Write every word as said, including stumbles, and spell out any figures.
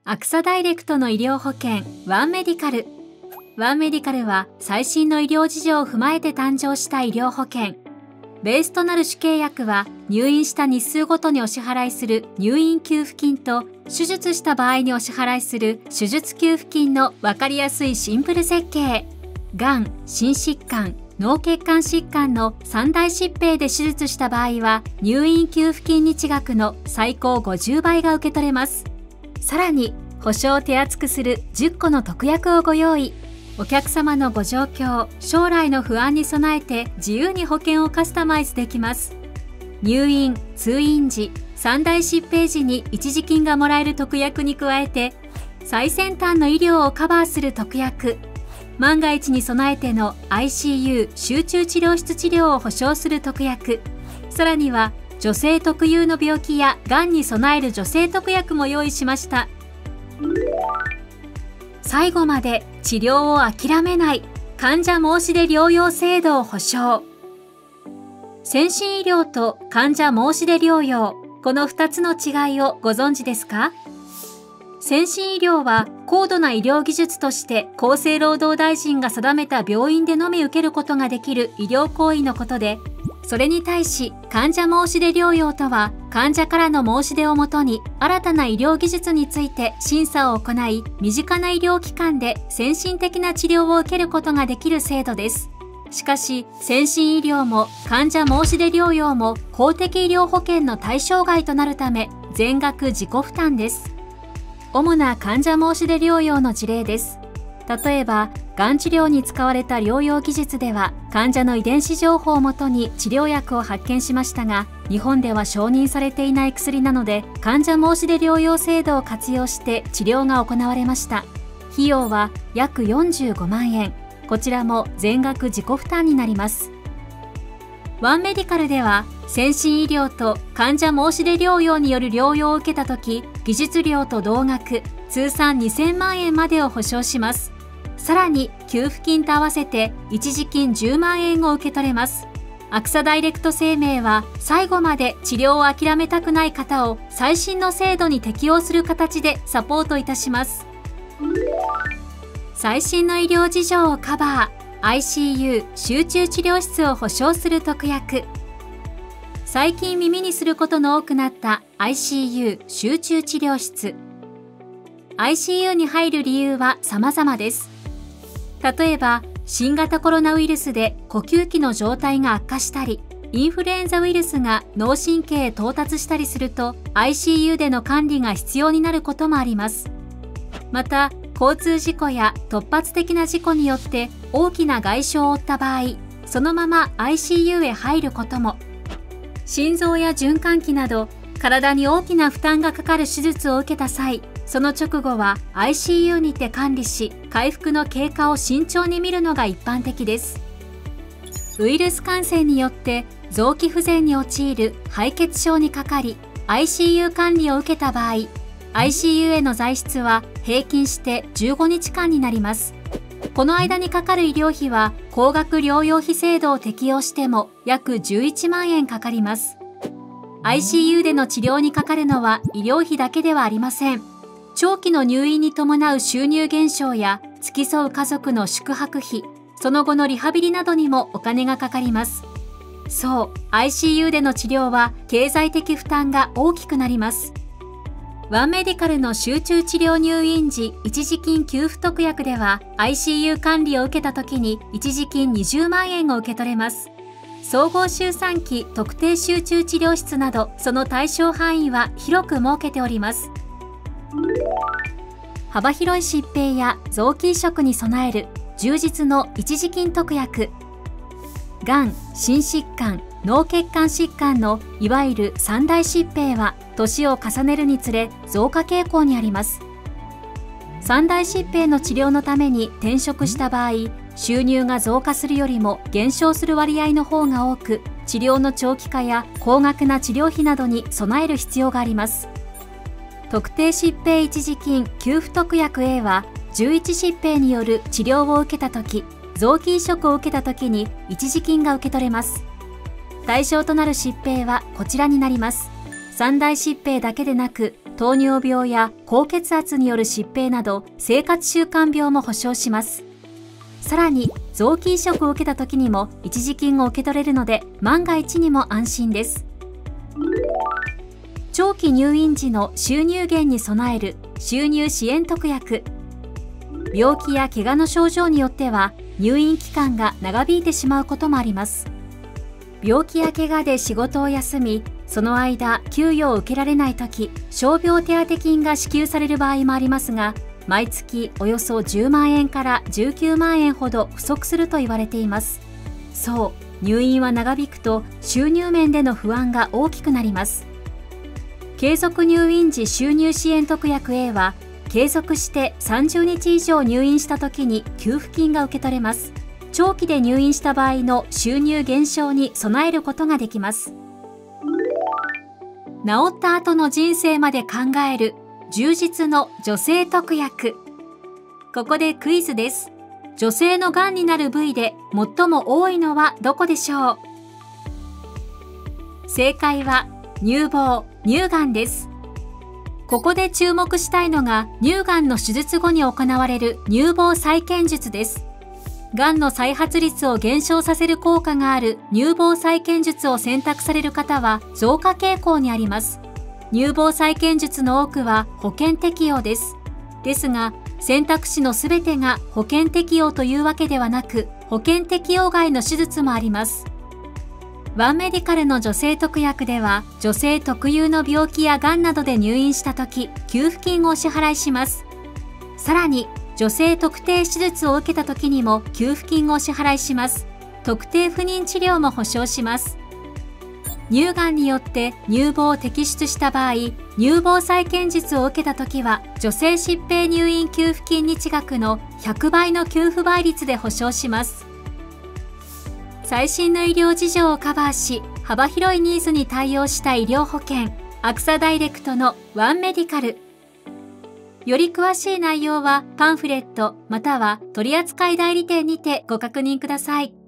アクサダイレクトの医療保険ワンメディカル。ワンメディカルは最新の医療事情を踏まえて誕生した医療保険。ベースとなる主契約は入院した日数ごとにお支払いする入院給付金と手術した場合にお支払いする手術給付金の分かりやすいシンプル設計。がん、心疾患、脳血管疾患の三大疾病で手術した場合は入院給付金日額の最高ごじゅうばいが受け取れます。さらに保証を手厚くするじゅっこの特約をご用意。お客様のご状況、将来の不安に備えて自由に保険をカスタマイズできます。入院、通院時、三大疾病時に一時金がもらえる特約に加えて、最先端の医療をカバーする特約、万が一に備えての アイシーユー 集中治療室治療を保証する特約、さらには女性特有の病気やがんに備える女性特約も用意しました。最後まで治療を諦めない患者申し出療養制度を保証。先進医療と患者申し出療養、このふたつの違いをご存知ですか？先進医療は高度な医療技術として厚生労働大臣が定めた病院でのみ受けることができる医療行為のことで、それに対し患者申し出療養とは患者からの申し出をもとに新たな医療技術について審査を行い、身近な医療機関で先進的な治療を受けることができる制度です。しかし先進医療も患者申し出療養も公的医療保険の対象外となるため全額自己負担です。主な患者申し出療養の事例です。例えば、がん治療に使われた療養技術では、患者の遺伝子情報をもとに治療薬を発見しましたが、日本では承認されていない薬なので、患者申し出療養制度を活用して治療が行われました。費用は約よんじゅうごまんえん。こちらも全額自己負担になります。ワンメディカルでは、先進医療と患者申し出療養による療養を受けたとき、技術料と同額、通算にせんまんえんまでを保証します。さらに、給付金と合わせて一時金じゅうまんえんを受け取れます。アクサダイレクト生命は、最後まで治療を諦めたくない方を最新の制度に適用する形でサポートいたします。最新の医療事情をカバー。アイシーユー 集中治療室を保証する特約。最近耳にすることの多くなった アイシーユー 集中治療室。アイシーユー に入る理由は様々です。例えば、新型コロナウイルスで呼吸器の状態が悪化したり、インフルエンザウイルスが脳神経へ到達したりすると アイシーユー での管理が必要になることもあります。また、交通事故や突発的な事故によって大きな外傷を負った場合、そのまま アイシーユー へ入ることも。心臓や循環器など体に大きな負担がかかる手術を受けた際、その直後は アイシーユー にて管理し、回復の経過を慎重に見るのが一般的です。ウイルス感染によって臓器不全に陥る敗血症にかかり、アイシーユー 管理を受けた場合、アイシーユー への在室は平均してじゅうごにちかんになります。この間にかかる医療費は高額療養費制度を適用しても約じゅういちまんえんかかります。アイシーユー での治療にかかるのは医療費だけではありません。長期の入院に伴う収入減少や付き添う家族の宿泊費、その後のリハビリなどにもお金がかかります。そう、アイシーユー での治療は経済的負担が大きくなります。ワンメディカルの集中治療入院時一時金給付特約では アイシーユー 管理を受けた時に一時金にじゅうまんえんを受け取れます。総合周産期特定集中治療室などその対象範囲は広く設けております。幅広い疾病や臓器移植に備える充実の一時金特約。がん、心疾患、脳血管疾患のいわゆる三大疾病は年を重ねるにつれ増加傾向にあります。三大疾病の治療のために転職した場合、収入が増加するよりも減少する割合の方が多く、治療の長期化や高額な治療費などに備える必要があります。特定疾病一時金給付特約 A はじゅういち疾病による治療を受けたとき、臓器移植を受けたときに一時金が受け取れます。対象となる疾病はこちらになります。三大疾病だけでなく、 糖尿病や高血圧による疾病など生活習慣病も保証します。さらに臓器移植を受けた時にも一時金を受け取れるので万が一にも安心です。長期入院時の収入源に備える収入支援特約。病気や怪我の症状によっては入院期間が長引いてしまうこともあります。病気や怪我で仕事を休み、その間給与を受けられないとき、傷病手当金が支給される場合もありますが、毎月およそじゅうまんえんからじゅうきゅうまんえんほど不足すると言われています。そう、入院は長引くと収入面での不安が大きくなります。継続入院時収入支援特約 A は、継続してさんじゅうにち以上入院したときに給付金が受け取れます。長期で入院した場合の収入減少に備えることができます。治った後の人生まで考える充実の女性特約。ここでクイズです。女性のがんになる部位で最も多いのはどこでしょう？正解は乳房、乳がんです。ここで注目したいのが乳がんの手術後に行われる乳房再建術です。がんの再発率を減少させる効果がある乳房再建術を選択される方は増加傾向にあります。乳房再建術の多くは保険適用です。ですが、選択肢のすべてが保険適用というわけではなく、保険適用外の手術もあります。ワンメディカルの女性特約では、女性特有の病気やがんなどで入院したとき、給付金をお支払いします。さらに、女性特定手術を受けた時にも給付金をお支払いします。特定不妊治療も保証します。乳がんによって乳房を摘出した場合、乳房再建術を受けた時は、女性疾病入院給付金日額のひゃくばいの給付倍率で保証します。最新の医療事情をカバーし、幅広いニーズに対応した医療保険、アクサダイレクトのワンメディカル。より詳しい内容はパンフレットまたは取扱代理店にてご確認ください。